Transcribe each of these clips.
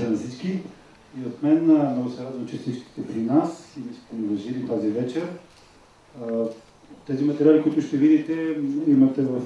на всички. И от мен много се радвам, че всички сте при нас и сте ни уважили тази вечер. Тези материали, които ще видите, имате в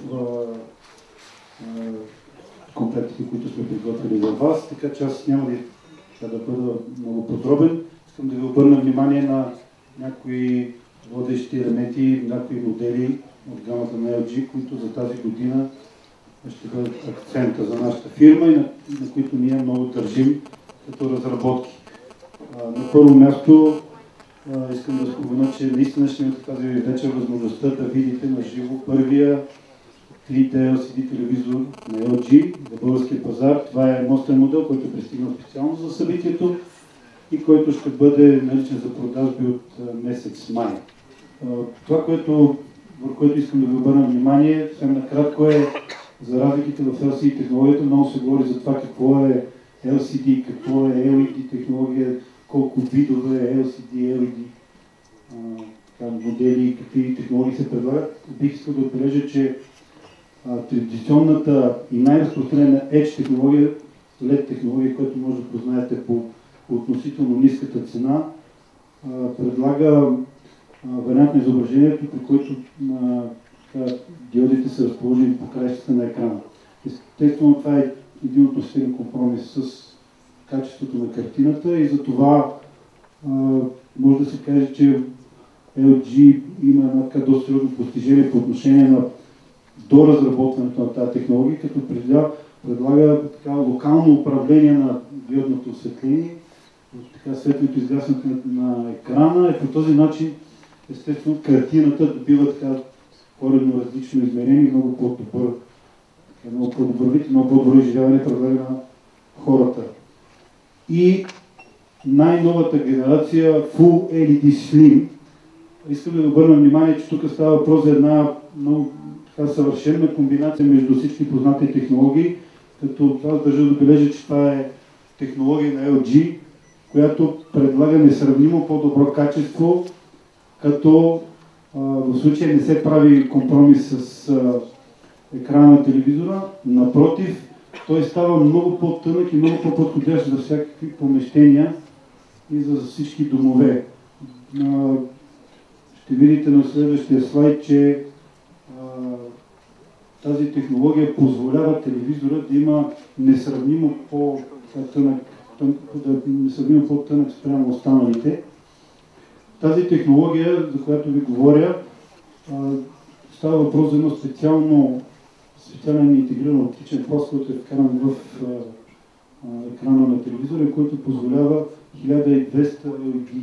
комплектите, които сме подготвили за вас, така че аз няма да бъда много подробен. Искам да ви обърна внимание на някои водещи елементи, някои модели от гамата на LG, които за тази година ще бъдат акцента за нашата фирма и на които ние много държим като разработки. На първо място искам да спомена, че наистина ще имате тази вечер възможността да видите на живо първия 3D LCD телевизор на LG за българския пазар. Това е мостен модел, който е пристигнал специално за събитието и който ще бъде наличен за продажби от месец май. Това, върху което искам да ви обърна внимание, съвсем накратко е за разликите в LCD технологията. Много се говори за това какво е LCD, какво е LED технология, колко видове LCD, LED модели, какви технологии се предлагат. Бих искал да отбележа, че традиционната и най-разпространена Edge технология, LED технология, която може да познаете по относително ниската цена, предлага вариант на изображението, при който диодите са разположени по краищата на екрана. Естествено, това е един относителен компромис с качеството на картината и затова може да се каже, че LG има едно доста сериозно постижение по отношение на доразработването на тази технология, като предлага локално управление на диодното осветление, светлото изгасването на екрана и по този начин естествено картината добива коренно различно измерение и много по-добър вид, много по-добро изживяване предлага на хората. И най-новата генерация Full LED Slim. Искам да обърна внимание, че тук става въпрос за една много съвършена комбинация между всички познати технологии, като аз държа да отбележа, че това е технология на LG, която предлага несравнимо по-добро качество, като в случая не се прави компромис с екрана на телевизора. Напротив, той става много по-тънък и много по-подходящ за всякакви помещения и за всички домове. Ще видите на следващия слайд, че тази технология позволява телевизора да има несравнимо по-тънък спрямо останалите. Тази технология, за която ви говоря, става въпрос за едно специален интегриран оптичен пласт, който е вкаран в екрана на телевизора, който позволява 1200 LED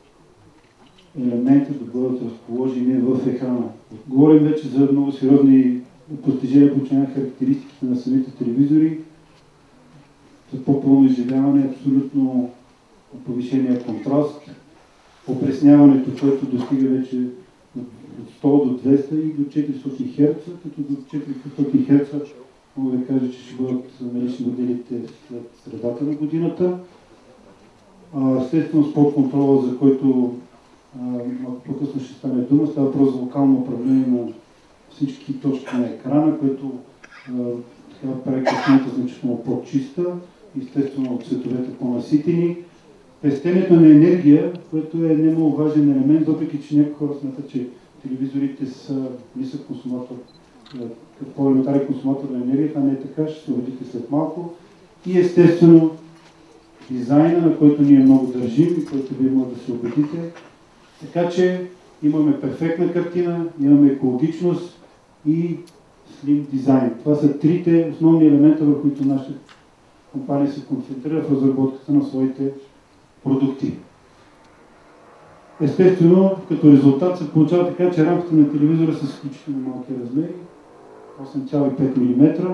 елементи да бъдат разположени в екрана. Говорим вече за много сериозни постижения по отношение на характеристиките на самите телевизори, за по-пълно изживяване, абсолютно повишения контраст, опресняването, което достига вече от 100 до 200 и до 400 Hz, като до 400 Hz мога да кажа, че ще бъдат налични моделите след средата на годината. Естествено, спорт контрола, за който малко по-късно ще стане дума, става въпрос за локално управление на всички точки на екрана, което прави картината значително по-чиста, естествено цветовете по-наситени. Пестенето на енергия, което е немало важен елемент, въпреки че някои хора смятат, че телевизорите са нисък консуматор, по-елементарен консуматор на енергия, това не е така, ще се убедите след малко. И естествено дизайна, на който ние много държим и който вие може да се убедите. Така че имаме перфектна картина, имаме екологичност и слим дизайн. Това са трите основни елемента, в които нашата компания се концентрира в разработката на своите продукти. Естествено, като резултат се получава така, че рамките на телевизора са изключително малки размери, 8,5 мм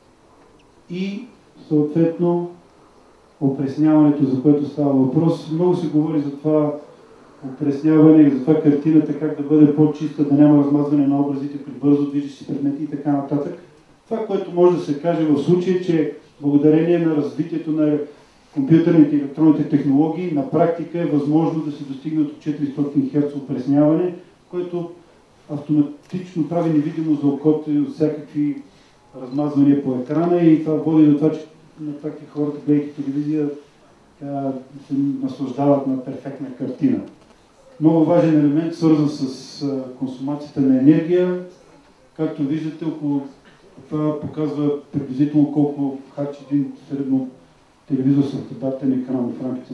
и съответно опресняването, за което става въпрос. Много се говори за това опресняване и за това картината как да бъде по-чиста, да няма размазване на образите при бързо движещи предмети и така нататък. Това, което може да се каже в случай, че благодарение на развитието на компютърните и електронните технологии на практика е възможно да се достигне до 400 Hz опресняване, което автоматично прави невидимо за окото и от всякакви размазвания по екрана и това води до това, че на практика хората, гледайки телевизия, се наслаждават на перфектна картина. Много важен елемент, свързан с консумацията на енергия. Както виждате, това показва приблизително колко харчи един средно телевизор с стандартен екран в рамките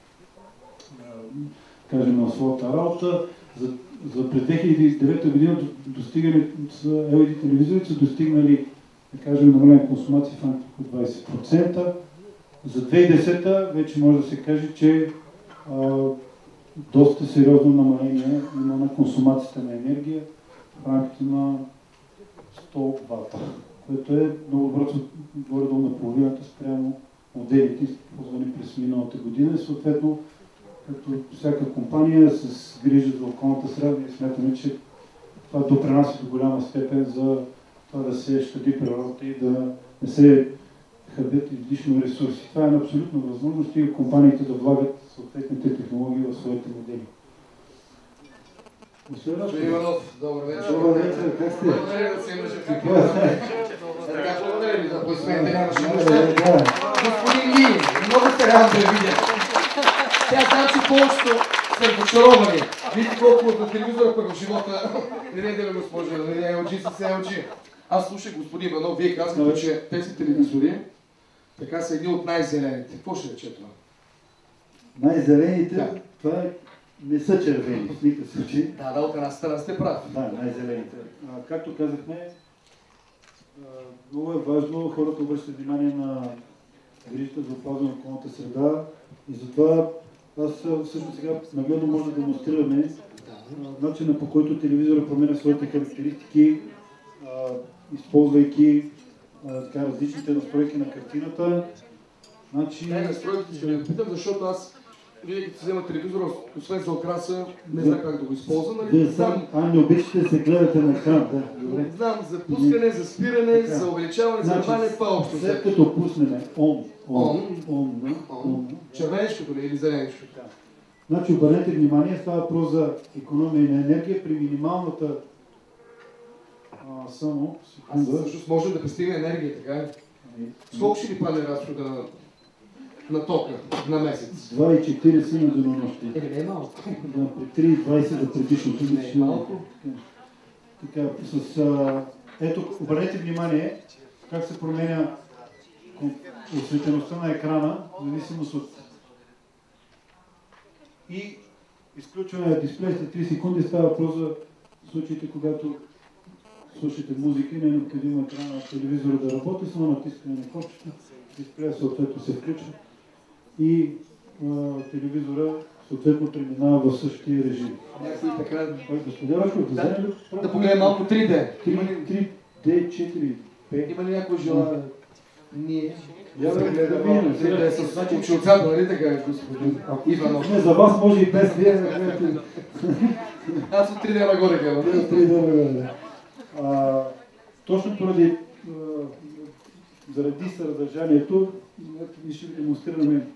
на своята работа. За през 2009 година LED телевизорите са достигнали, да кажем, намалена консумация в рамките от 20%. За 2010 вече може да се каже, че доста сериозно намаление има на консумацията на енергия в рамките на 100 вата, което е много бързо, горе-долу на половината спрямо моделите, използвани през миналата година. И съответно, като всяка компания с грижа за околната среда, ние смятаме, че това допринася до голяма степен за това да се щади природата и да не се хабят излишно ресурси. Това е абсолютно възможно, стига компаниите да влагат съответните технологии в своите модели. Господин Иванов, добър вечер. Добър вечер, как сте? Благодаря да се имаше в екипа. Така, благодаря ви за поисмете на машиността. Господин Ли, много се радвам да видя. Тя знам, че повечето са разочаровани. Видите колко от телевизора пък в живота. Не да ме госпожа, не очи си се очи. Аз слушах, господин Иванов, вие казвате, че тези телевизори така са едни от най-зелените. Какво ще рече това? Най-зелените, да. Това не са червени, в никакъв случай. Да, от една страна сте прав. Да, най-зелените. Както казахме, много е важно хората обръщат внимание на грижата за опазване на околната среда и затова аз всъщност сега нагледно може да демонстрираме начина, по който телевизора променя своите характеристики, използвайки различните настройки на картината. Настройките ще ви питам, защото аз вие като си взема телевизора, освен за окраса, не знам как да го използвам. Не обичате да се гледате на екран. Не знам за пускане, за спиране, за увеличаване, за намаляване, това общо. След като пуснем червенешкото ли или зеленешкото? Значи обърнете внимание, става въпрос за икономия на енергия при минималната само секунда. Всъщност можем да пестим енергия, така е? Сколко ще ни падне разхода на тока на месец? 2,40 на денонощие. Не е малко. При 3,20 за предишното. Не е малко. Така, ето, обърнете внимание как се променя осветеността на екрана, в зависимост от и изключване на дисплей след 3 секунди. Става въпрос за случаите, когато слушате музика и не е необходимо екрана на телевизора да работи, само натискане на копчета, дисплея съответно се включва и телевизора съответно преминава в същия режим. Да погледнем малко 3D. 3D, 4D. Има ли някой желание? Ние. Да с очилцата, нали така, господин Иванов? Не, за вас може и без вие. Аз от 3D нагоре гледам. Точно заради съдържанието, ние ще ви демонстрираме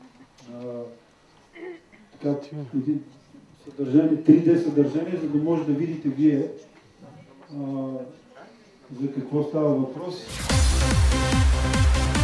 един съдържание, 3D съдържание, за да може да видите вие за какво става въпрос.